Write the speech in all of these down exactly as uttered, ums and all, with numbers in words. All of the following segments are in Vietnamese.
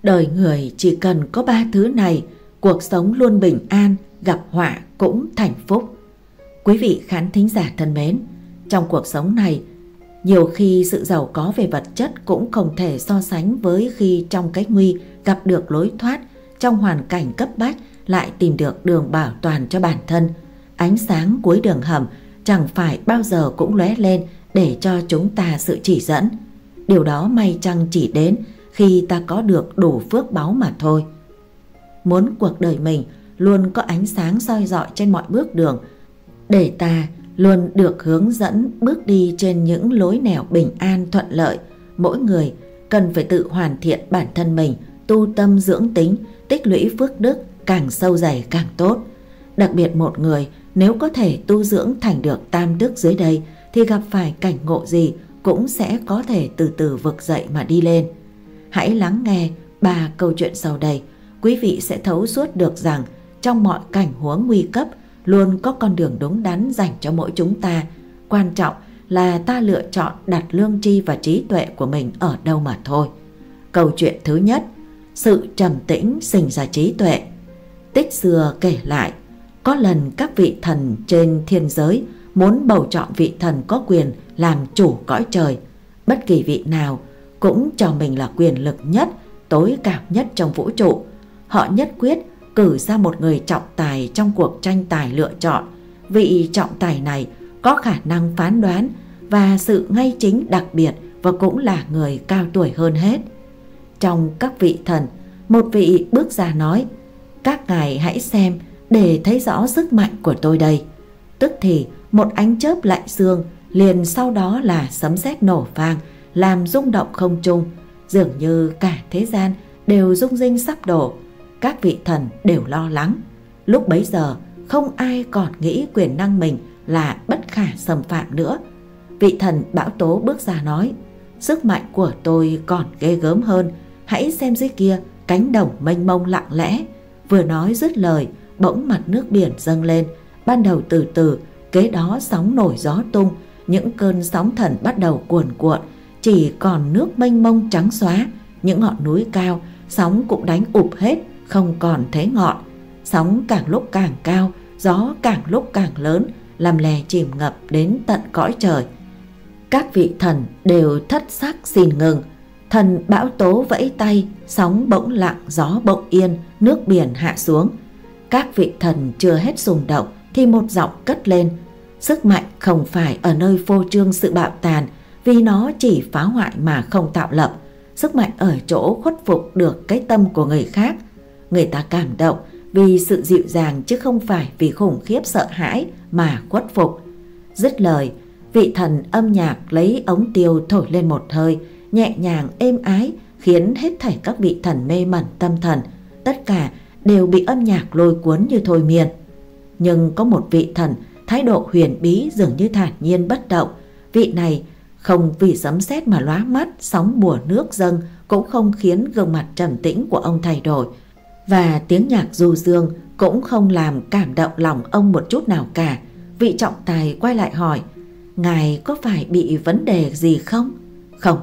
Đời người chỉ cần có ba thứ này, cuộc sống luôn bình an, gặp họa cũng thành phúc. Quý vị khán thính giả thân mến, trong cuộc sống này, nhiều khi sự giàu có về vật chất cũng không thể so sánh với khi trong cái nguy gặp được lối thoát, trong hoàn cảnh cấp bách lại tìm được đường bảo toàn cho bản thân. Ánh sáng cuối đường hầm chẳng phải bao giờ cũng lóe lên để cho chúng ta sự chỉ dẫn. Điều đó may chăng chỉ đến khi ta có được đủ phước báu mà thôi. Muốn cuộc đời mình luôn có ánh sáng soi rọi trên mọi bước đường, để ta luôn được hướng dẫn bước đi trên những lối nẻo bình an thuận lợi, mỗi người cần phải tự hoàn thiện bản thân mình, tu tâm dưỡng tính, tích lũy phước đức càng sâu dày càng tốt. Đặc biệt một người nếu có thể tu dưỡng thành được tam đức dưới đây thì gặp phải cảnh ngộ gì cũng sẽ có thể từ từ vực dậy mà đi lên. Hãy lắng nghe ba câu chuyện sau đây, quý vị sẽ thấu suốt được rằng trong mọi cảnh huống nguy cấp luôn có con đường đúng đắn dành cho mỗi chúng ta. Quan trọng là ta lựa chọn đặt lương tri và trí tuệ của mình ở đâu mà thôi. Câu chuyện thứ nhất, sự trầm tĩnh sinh ra trí tuệ. Tích xưa kể lại, có lần các vị thần trên thiên giới muốn bầu chọn vị thần có quyền làm chủ cõi trời. Bất kỳ vị nào cũng cho mình là quyền lực nhất, tối cao nhất trong vũ trụ. Họ nhất quyết cử ra một người trọng tài trong cuộc tranh tài lựa chọn. Vị trọng tài này có khả năng phán đoán và sự ngay chính đặc biệt, và cũng là người cao tuổi hơn hết. Trong các vị thần, một vị bước ra nói: "Các ngài hãy xem để thấy rõ sức mạnh của tôi đây." Tức thì một ánh chớp lạnh xương, liền sau đó là sấm sét nổ vang, làm rung động không trung, dường như cả thế gian đều rung rinh sắp đổ. Các vị thần đều lo lắng. Lúc bấy giờ không ai còn nghĩ quyền năng mình là bất khả xâm phạm nữa. Vị thần Bão Tố bước ra nói: "Sức mạnh của tôi còn ghê gớm hơn, hãy xem dưới kia cánh đồng mênh mông lặng lẽ." Vừa nói dứt lời, bỗng mặt nước biển dâng lên, ban đầu từ từ, kế đó sóng nổi gió tung, những cơn sóng thần bắt đầu cuồn cuộn, chỉ còn nước mênh mông trắng xóa. Những ngọn núi cao, sóng cũng đánh ụp hết, không còn thấy ngọn. Sóng càng lúc càng cao, gió càng lúc càng lớn, làm lè chìm ngập đến tận cõi trời. Các vị thần đều thất sắc xin ngừng. Thần Bão Tố vẫy tay, sóng bỗng lặng, gió bỗng yên, nước biển hạ xuống. Các vị thần chưa hết rung động thì một giọng cất lên: "Sức mạnh không phải ở nơi phô trương sự bạo tàn, vì nó chỉ phá hoại mà không tạo lập. Sức mạnh ở chỗ khuất phục được cái tâm của người khác. Người ta cảm động vì sự dịu dàng chứ không phải vì khủng khiếp sợ hãi mà khuất phục." Dứt lời, vị thần âm nhạc lấy ống tiêu thổi lên một hơi, nhẹ nhàng êm ái, khiến hết thảy các vị thần mê mẩn tâm thần. Tất cả đều bị âm nhạc lôi cuốn như thôi miên. Nhưng có một vị thần thái độ huyền bí, dường như thản nhiên bất động. Vị này không vì sấm sét mà lóa mắt, sóng bùa nước dâng cũng không khiến gương mặt trầm tĩnh của ông thay đổi, và tiếng nhạc du dương cũng không làm cảm động lòng ông một chút nào cả. Vị trọng tài quay lại hỏi: "Ngài có phải bị vấn đề gì không?" "Không,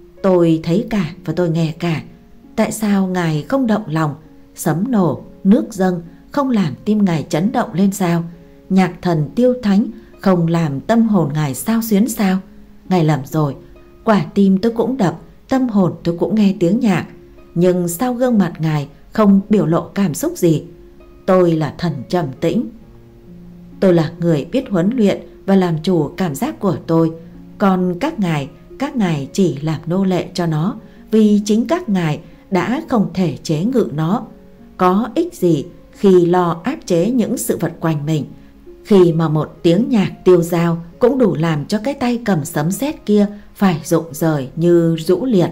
tôi thấy cả và tôi nghe cả." "Tại sao ngài không động lòng? Sấm nổ, nước dâng không làm tim ngài chấn động lên sao? Nhạc thần tiêu thánh không làm tâm hồn ngài xao xuyến sao?" "Ngài lầm rồi, quả tim tôi cũng đập, tâm hồn tôi cũng nghe tiếng nhạc, nhưng sao gương mặt ngài không biểu lộ cảm xúc gì?" "Tôi là thần trầm tĩnh. Tôi là người biết huấn luyện và làm chủ cảm giác của tôi. Còn các ngài, các ngài chỉ làm nô lệ cho nó, vì chính các ngài đã không thể chế ngự nó. Có ích gì khi lo áp chế những sự vật quanh mình, khi mà một tiếng nhạc tiêu dao cũng đủ làm cho cái tay cầm sấm sét kia phải rụng rời như rũ liệt.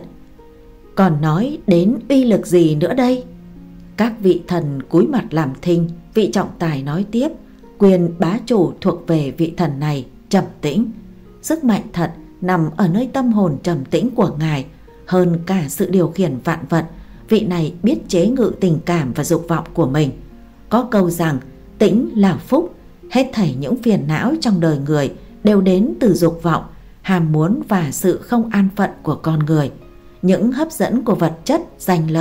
Còn nói đến uy lực gì nữa đây?" Các vị thần cúi mặt làm thinh. Vị trọng tài nói tiếp: "Quyền bá chủ thuộc về vị thần này, trầm tĩnh. Sức mạnh thật nằm ở nơi tâm hồn trầm tĩnh của ngài, hơn cả sự điều khiển vạn vật. Vị này biết chế ngự tình cảm và dục vọng của mình. Có câu rằng tĩnh là phúc. Hết thảy những phiền não trong đời người đều đến từ dục vọng, ham muốn và sự không an phận của con người. Những hấp dẫn của vật chất, danh lợi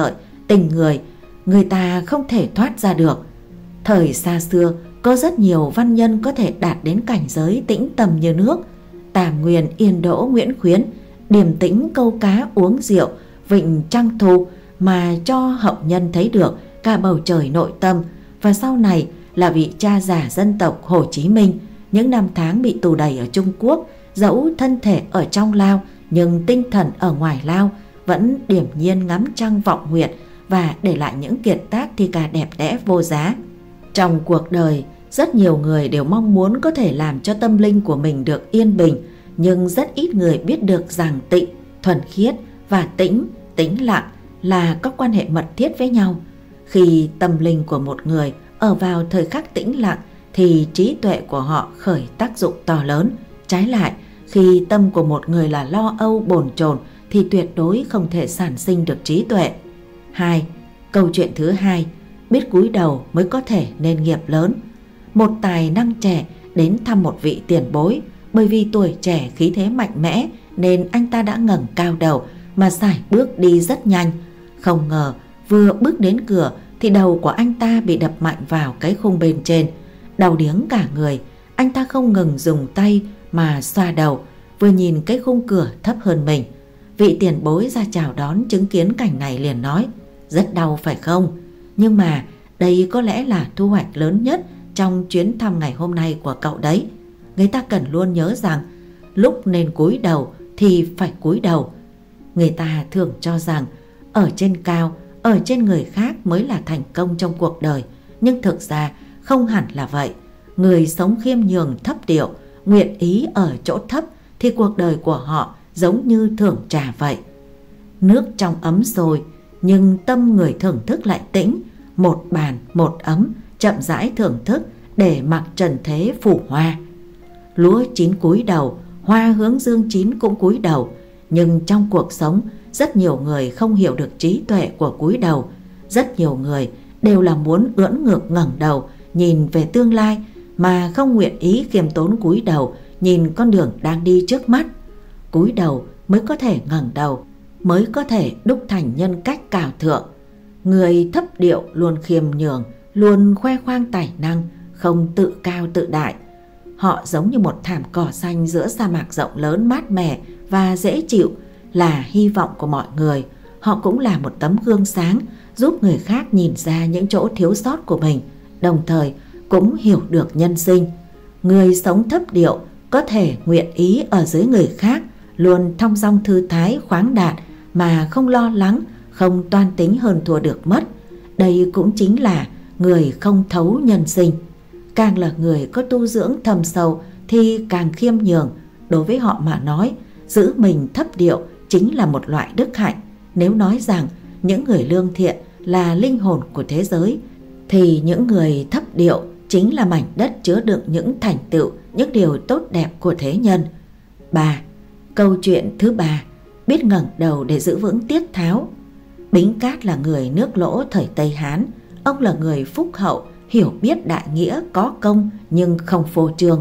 tình người, người ta không thể thoát ra được. Thời xa xưa có rất nhiều văn nhân có thể đạt đến cảnh giới tĩnh tâm như nước. Tàm Nguyên, Yên Đỗ, Nguyễn Khuyến điềm tĩnh câu cá uống rượu, vịnh trăng thu mà cho hậu nhân thấy được cả bầu trời nội tâm. Và sau này là vị cha già dân tộc Hồ Chí Minh, những năm tháng bị tù đày ở Trung Quốc, dẫu thân thể ở trong lao nhưng tinh thần ở ngoài lao, vẫn điềm nhiên ngắm trăng vọng nguyệt và để lại những kiệt tác thi ca đẹp đẽ vô giá. Trong cuộc đời, rất nhiều người đều mong muốn có thể làm cho tâm linh của mình được yên bình, nhưng rất ít người biết được rằng tịnh, thuần khiết và tĩnh, tĩnh lặng là có quan hệ mật thiết với nhau. Khi tâm linh của một người ở vào thời khắc tĩnh lặng thì trí tuệ của họ khởi tác dụng to lớn. Trái lại, khi tâm của một người là lo âu bồn chồn thì tuyệt đối không thể sản sinh được trí tuệ. Hai, câu chuyện thứ hai, biết cúi đầu mới có thể nên nghiệp lớn. Một tài năng trẻ đến thăm một vị tiền bối, bởi vì tuổi trẻ khí thế mạnh mẽ nên anh ta đã ngẩng cao đầu mà sải bước đi rất nhanh. Không ngờ vừa bước đến cửa thì đầu của anh ta bị đập mạnh vào cái khung bên trên. Đau điếng cả người, anh ta không ngừng dùng tay mà xoa đầu, vừa nhìn cái khung cửa thấp hơn mình. Vị tiền bối ra chào đón chứng kiến cảnh này liền nói: rất đau phải không? Nhưng mà đây có lẽ là thu hoạch lớn nhất trong chuyến thăm ngày hôm nay của cậu đấy. Người ta cần luôn nhớ rằng lúc nên cúi đầu thì phải cúi đầu. Người ta thường cho rằng ở trên cao, ở trên người khác mới là thành công trong cuộc đời, nhưng thực ra không hẳn là vậy. Người sống khiêm nhường thấp điệu, nguyện ý ở chỗ thấp thì cuộc đời của họ giống như thưởng trà vậy. Nước trong ấm sôi nhưng tâm người thưởng thức lại tĩnh. Một bàn một ấm, chậm rãi thưởng thức để mặc trần thế phủ hoa. Lúa chín cúi đầu, hoa hướng dương chín cũng cúi đầu. Nhưng trong cuộc sống, rất nhiều người không hiểu được trí tuệ của cúi đầu. Rất nhiều người đều là muốn ưỡn ngược ngẩng đầu nhìn về tương lai, mà không nguyện ý khiêm tốn cúi đầu nhìn con đường đang đi trước mắt. Cúi đầu mới có thể ngẩng đầu, mới có thể đúc thành nhân cách cao thượng. Người thấp điệu luôn khiêm nhường, luôn khoe khoang tài năng, không tự cao tự đại. Họ giống như một thảm cỏ xanh giữa sa mạc rộng lớn mát mẻ và dễ chịu, là hy vọng của mọi người. Họ cũng là một tấm gương sáng giúp người khác nhìn ra những chỗ thiếu sót của mình, đồng thời cũng hiểu được nhân sinh. Người sống thấp điệu có thể nguyện ý ở dưới người khác, luôn thong dong thư thái khoáng đạt mà không lo lắng, không toan tính hơn thua được mất. Đây cũng chính là người không thấu nhân sinh. Càng là người có tu dưỡng thâm sâu thì càng khiêm nhường. Đối với họ mà nói, giữ mình thấp điệu chính là một loại đức hạnh. Nếu nói rằng những người lương thiện là linh hồn của thế giới, thì những người thấp điệu chính là mảnh đất chứa đựng những thành tựu, những điều tốt đẹp của thế nhân. Ba. Câu chuyện thứ ba, biết ngẩng đầu để giữ vững tiết tháo. Bính Cát là người nước Lỗ thời Tây Hán. Ông là người phúc hậu, hiểu biết đại nghĩa, có công nhưng không phô trương.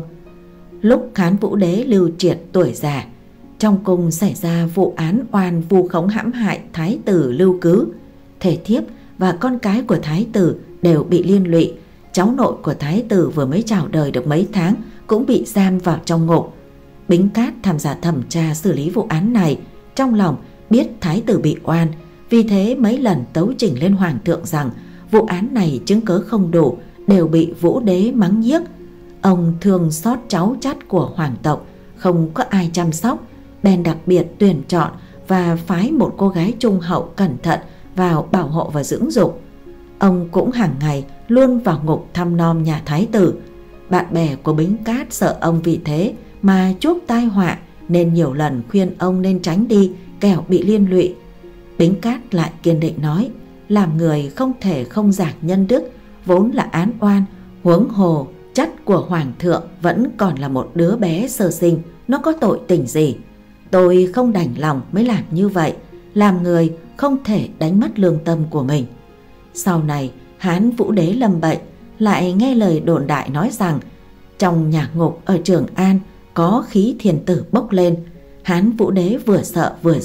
Lúc Hán Vũ Đế Lưu Triệt tuổi già, trong cung xảy ra vụ án oan vu khống hãm hại Thái tử Lưu Cứ. Thể thiếp và con cái của Thái tử đều bị liên lụy. Cháu nội của Thái tử vừa mới chào đời được mấy tháng cũng bị giam vào trong ngục. Bính Cát tham gia thẩm tra xử lý vụ án này, trong lòng biết Thái tử bị oan, vì thế mấy lần tấu trình lên Hoàng thượng rằng vụ án này chứng cớ không đủ, đều bị Vũ Đế mắng nhiếc. Ông thương xót cháu chắt của hoàng tộc, không có ai chăm sóc, bèn đặc biệt tuyển chọn và phái một cô gái trung hậu cẩn thận vào bảo hộ và dưỡng dục. Ông cũng hàng ngày luôn vào ngục thăm nom nhà Thái tử. Bạn bè của Bính Cát sợ ông vì thế mà chuốc tai họa, nên nhiều lần khuyên ông nên tránh đi, kẻo bị liên lụy. Bính Cát lại kiên định nói, làm người không thể không giảng nhân đức, vốn là án oan, huống hồ chất của hoàng thượng vẫn còn là một đứa bé sơ sinh, nó có tội tình gì. Tôi không đành lòng mới làm như vậy, làm người không thể đánh mất lương tâm của mình. Sau này Hán Vũ Đế lâm bệnh, lại nghe lời đồn đại nói rằng trong nhà ngục ở Trường An có khí thiền tử bốc lên. Hán Vũ Đế vừa sợ vừa giận,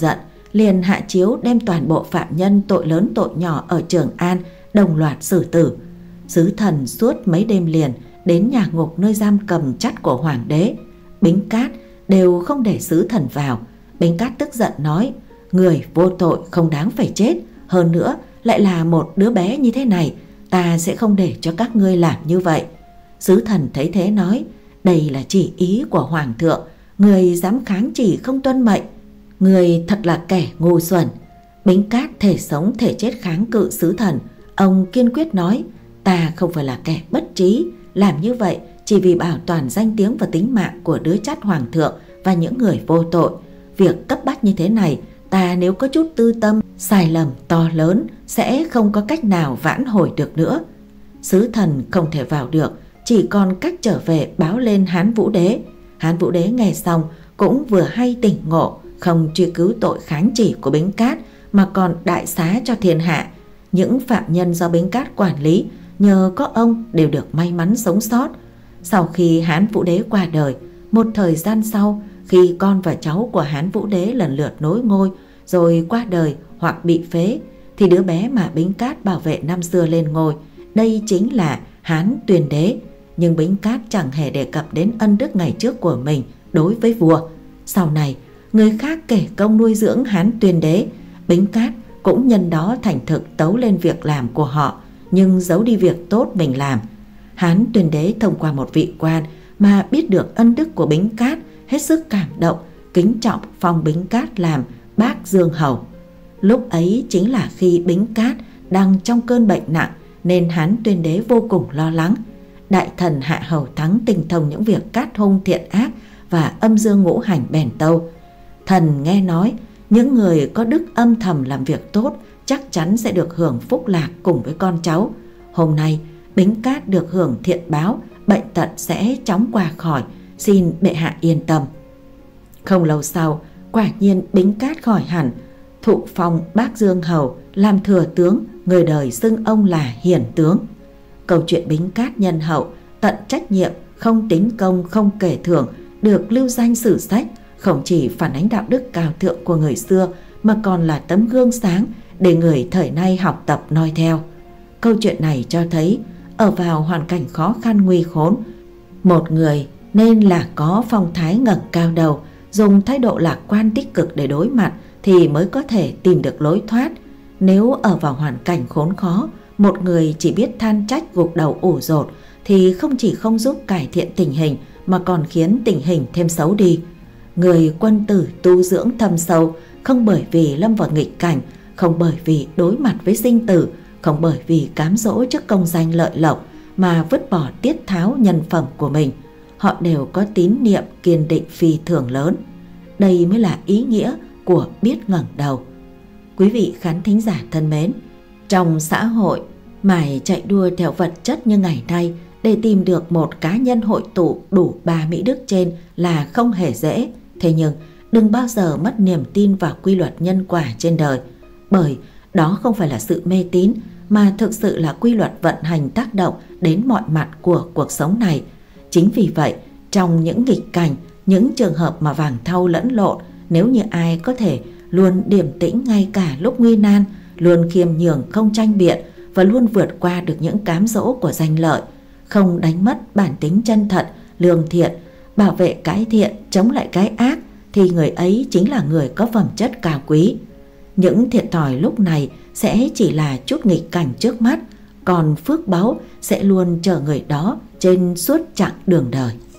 liền hạ chiếu đem toàn bộ phạm nhân tội lớn tội nhỏ ở Trường An đồng loạt xử tử. Sứ thần suốt mấy đêm liền đến nhà ngục nơi giam cầm chắt của hoàng đế, Bính Cát đều không để sứ thần vào. Bính Cát tức giận nói: người vô tội không đáng phải chết, hơn nữa lại là một đứa bé như thế này, ta sẽ không để cho các ngươi làm như vậy. Sứ thần thấy thế nói: đây là chỉ ý của hoàng thượng, người dám kháng chỉ không tuân mệnh, người thật là kẻ ngu xuẩn. Bính Cát thể sống thể chết kháng cự sứ thần. Ông kiên quyết nói: ta không phải là kẻ bất trí, làm như vậy chỉ vì bảo toàn danh tiếng và tính mạng của đứa chắt hoàng thượng và những người vô tội. Việc cấp bách như thế này, ta nếu có chút tư tâm, sai lầm to lớn sẽ không có cách nào vãn hồi được nữa. Sứ thần không thể vào được, chỉ còn cách trở về báo lên Hán Vũ Đế. Hán Vũ Đế nghe xong cũng vừa hay tỉnh ngộ, không truy cứu tội kháng chỉ của Bính Cát mà còn đại xá cho thiên hạ. Những phạm nhân do Bính Cát quản lý nhờ có ông đều được may mắn sống sót. Sau khi Hán Vũ Đế qua đời, một thời gian sau, khi con và cháu của Hán Vũ Đế lần lượt nối ngôi rồi qua đời hoặc bị phế, thì đứa bé mà Bính Cát bảo vệ năm xưa lên ngôi, đây chính là Hán Tuyền Đế. Nhưng Bính Cát chẳng hề đề cập đến ân đức ngày trước của mình đối với vua. Sau này, người khác kể công nuôi dưỡng Hán Tuyền Đế, Bính Cát cũng nhân đó thành thực tấu lên việc làm của họ, nhưng giấu đi việc tốt mình làm. Hán Tuyền Đế thông qua một vị quan mà biết được ân đức của Bính Cát, hết sức cảm động, kính trọng phong Bính Cát làm Bác Dương Hầu. Lúc ấy chính là khi Bính Cát đang trong cơn bệnh nặng, nên Hán Tuyền Đế vô cùng lo lắng. Đại thần Hạ Hầu Thắng tinh thông những việc cát hung thiện ác và âm dương ngũ hành bèn tâu. Thần nghe nói những người có đức âm thầm làm việc tốt chắc chắn sẽ được hưởng phúc lạc cùng với con cháu. Hôm nay Bính Cát được hưởng thiện báo, bệnh tật sẽ chóng qua khỏi, xin bệ hạ yên tâm. Không lâu sau, quả nhiên Bính Cát khỏi hẳn, thụ phong Bác Dương Hầu làm thừa tướng, người đời xưng ông là Hiển Tướng. Câu chuyện Bính Cát nhân hậu, tận trách nhiệm, không tính công, không kể thưởng, được lưu danh sử sách, không chỉ phản ánh đạo đức cao thượng của người xưa mà còn là tấm gương sáng để người thời nay học tập noi theo. Câu chuyện này cho thấy ở vào hoàn cảnh khó khăn nguy khốn, một người nên là có phong thái ngẩng cao đầu, dùng thái độ lạc quan tích cực để đối mặt thì mới có thể tìm được lối thoát. Nếu ở vào hoàn cảnh khốn khó, một người chỉ biết than trách gục đầu ủ rột thì không chỉ không giúp cải thiện tình hình mà còn khiến tình hình thêm xấu đi. Người quân tử tu dưỡng thâm sâu, không bởi vì lâm vào nghịch cảnh, không bởi vì đối mặt với sinh tử, không bởi vì cám dỗ trước công danh lợi lộc mà vứt bỏ tiết tháo nhân phẩm của mình. Họ đều có tín niệm kiên định phi thường lớn. Đây mới là ý nghĩa của biết ngẩng đầu. Quý vị khán thính giả thân mến, trong xã hội mải chạy đua theo vật chất như ngày nay, để tìm được một cá nhân hội tụ đủ ba mỹ đức trên là không hề dễ. Thế nhưng đừng bao giờ mất niềm tin vào quy luật nhân quả trên đời, bởi đó không phải là sự mê tín mà thực sự là quy luật vận hành tác động đến mọi mặt của cuộc sống này. Chính vì vậy, trong những nghịch cảnh, những trường hợp mà vàng thau lẫn lộn, nếu như ai có thể luôn điềm tĩnh ngay cả lúc nguy nan, luôn khiêm nhường không tranh biện và luôn vượt qua được những cám dỗ của danh lợi, không đánh mất bản tính chân thật, lương thiện, bảo vệ cái thiện, chống lại cái ác, thì người ấy chính là người có phẩm chất cao quý. Những thiệt thòi lúc này sẽ chỉ là chút nghịch cảnh trước mắt, còn phước báu sẽ luôn chờ người đó trên suốt chặng đường đời.